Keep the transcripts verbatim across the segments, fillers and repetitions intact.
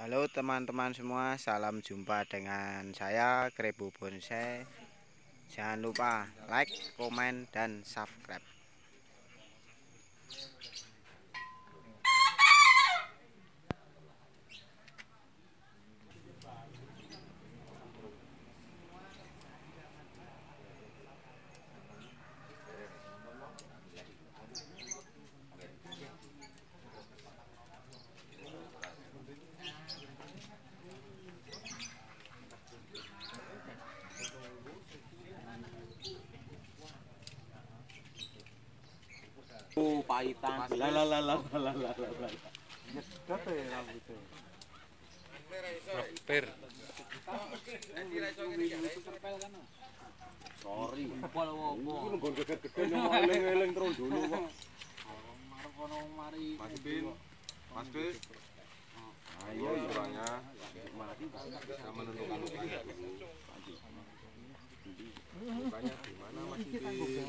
Halo teman-teman semua, salam jumpa dengan saya Krebo Bonsai. Jangan lupa like, komen, dan subscribe. Oh, pahitan. Lah lah lah lah lah lah lah. Nyedot ya rambutnya. Per. Sorry. Apa lho opo? Iki nggon gede-gede nang eling-eling terus dulu kok. Marep kono mari. Mas Bin. Mas Bin. Ayo Orangnya mati bisa menentukan lukanya dulu. Lukanya di mana Mas Bin?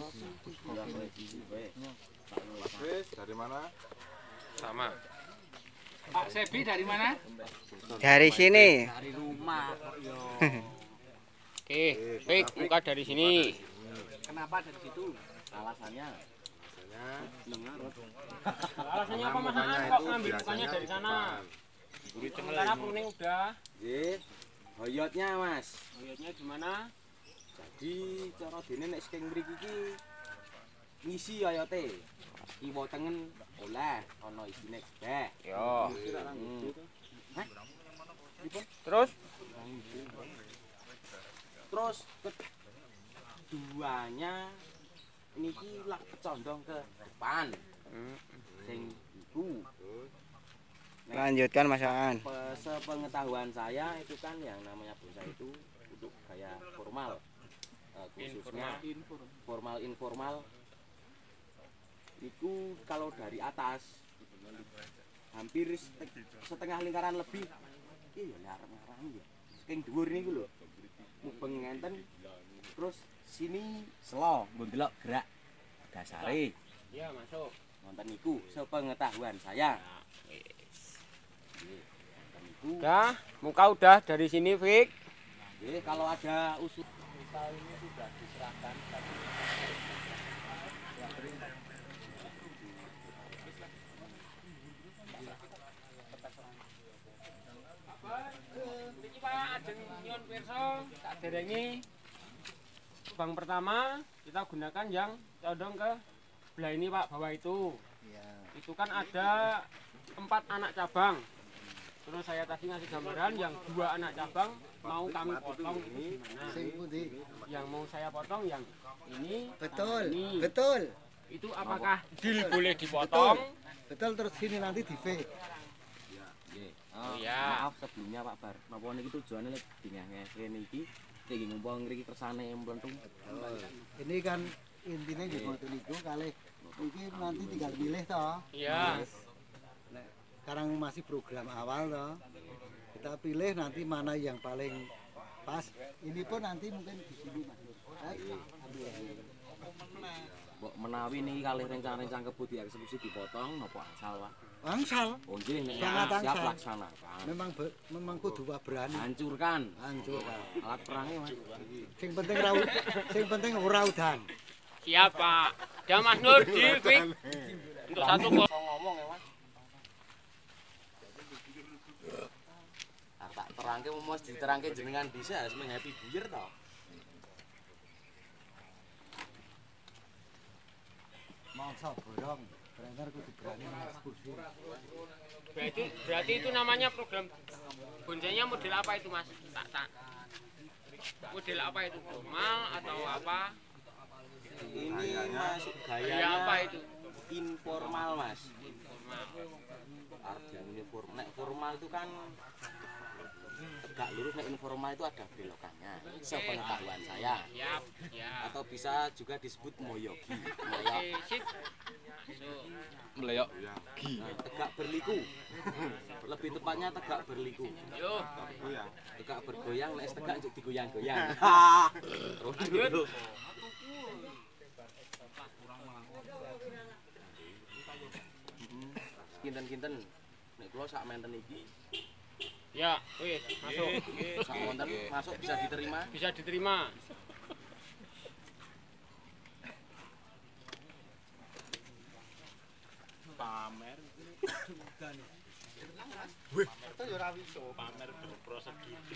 Mas Bis dari mana? Sama. Pak Sebi dari mana? Dari sini. dari rumah. Yo. Oke, baik, muka dari sini. Kenapa dari situ? Alasannya Biasanya Alasannya apa Mas mukanya Aan itu kok ngambil biasanya mukanya dari di sana? depan. Sementara pruning udah. nggih. Hoyotnya, Mas. Lihatnya gimana? Jadi cara dene nek saking mriki iki ngisi oyote. Kiwa tengen oleh ana isine gebeh. Yo. Hmm. Hah? Terus Terus keduanya niki lak kecondong ke depan. Sing iku. Nek Lanjutkan Mas Aan. pe- sepengetahuan saya itu kan yang namanya bonsai itu untuk gaya formal. Eh, khususnya formal informal itu kalau dari atas hampir sete- setengah lingkaran lebih iya ngarang-ngarang ya saking dhuwur niku lho mubeng ngenten terus sini selo nggo ndelok gerak dasare ya masuk. wonten niku sepengetahuan saya. Nggih, wonten niku. Udah, muka udah dari sini, Fik. Nggih, kalau ada usul kita ini sudah diserahkan tapi Iki Pak ajeng nyuwun pirsa, tak derengi. Bang pertama kita gunakan yang condong ke sebelah ini Pak, bawah itu. Itu kan ada empat anak cabang. Terus saya tadi ngasih gambaran yang dua anak cabang mau kami potong ini gimana? Yang mau saya potong yang ini, Betul, sama ini. betul, Itu apakah deal boleh dipotong? betul. Terus sini nanti di fake. nggih. Oh, iya. Maaf sebelumnya Pak Bar. Napa niki tujuane lek dingeh niki iki ngumpul ngriki kersane mlentung. Ini kan intinya di foto itu kali ini nanti tinggal pilih toh. Iya. Nah, sekarang masih program awal toh. Kita pilih nanti mana yang paling pas. Ini pun nanti mungkin di sini Mas. Eh, ambil. Mbok menawi niki kalih rencang-rencang kebut dieksekusi dipotong napa asal Pak? Angsal, Oh nggih nek Sangat siap angsal. laksanakan. memang be- memang kudu wah berani. Hancurkan Hancur. alat perangnya Mas. Sing penting ra sing penting ora udan. Siap Pak. Dah Mas Nur deal Fik. Untuk satu kok. Ngomong ya Mas. Ah, tak terangke mau diterangke jenengan bisa harus menghappy buyer toh. Mangsa borong. Trainer kudu berani eksekusi. Berarti berarti itu namanya program bonsainya model apa itu Mas? Tak tak. Model apa itu? Formal atau apa? Ini masuk Gaya gayanya apa itu? informal Mas. Formal. Artinya ini formal. Nek formal itu kan tegak lurus, nek informal itu ada belokannya. Sepengetahuan saya. Siap, siap. Atau bisa juga disebut moyogi. Moyok. Oke, sip. Masuk. Meleyok. Nah, tegak berliku. Lebih tepatnya tegak berliku. Yo, Goyang. Tegak bergoyang, nek tegak njuk digoyang-goyang. lanjut. Kinten-kinten nek kula sak menten iki Ya, wis, masuk. Sak wonten masuk bisa diterima. Bisa diterima. Pamer. Itu ya ora iso. Pamer berproses gitu.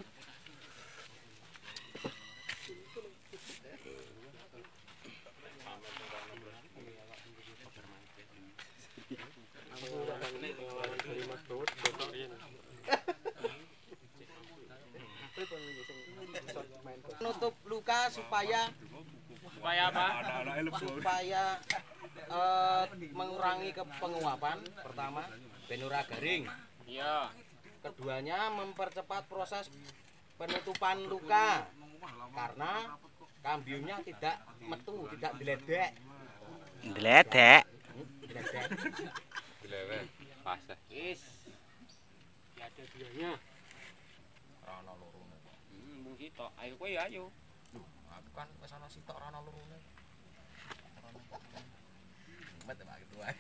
Nutup luka supaya Supaya apa? supaya eh, mengurangi ke penguapan pertama benura garing. Iya. Keduanya mempercepat proses penutupan luka karena kambiumnya tidak metu, tidak diledek. Gledek. Diledek. Dilewet. Pas. Wis. Ya ada dianya. Ana lorone. Hmm, mung sitok. Ayo kowe ya ayo. Aku kan wis ana sitok ora ana lorone. Met Pak gitu wae.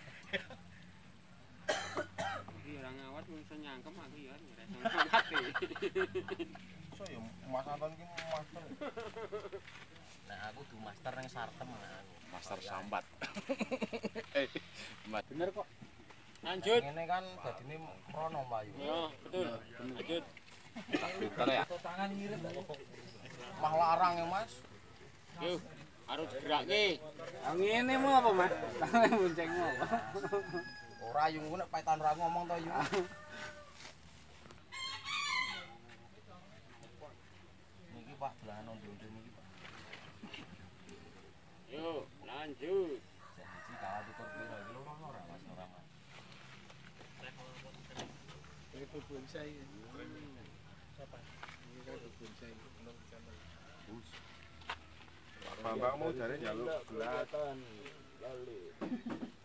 Iki ora ngawat mung iso nyangkem aku ya. Ora iso ngawat. So ya Mas Anton ki master. Nah, aku du master ning sartem nah. Master sambat. Eh, Bener kok. Lanjut. Ngene kan dadine krono Bayu. Ya, betul. Lanjut. Pinter ya. Tangan ngirit mah larang ya, Mas. Yo, harus digerakke. Ngene mau apa, Mas? Tangan boncengmu apa? Ora yung nek paitan ora ngomong to yung. Niki Pak belahan ondo-ondo niki Pak. Yo, lanjut. Siji kalah tutur piro iki lho ora Mas ora Mas. Itu bonsai. Siapa? Ini kan bonsai. Bambang mau jare njaluk gelas. Lalu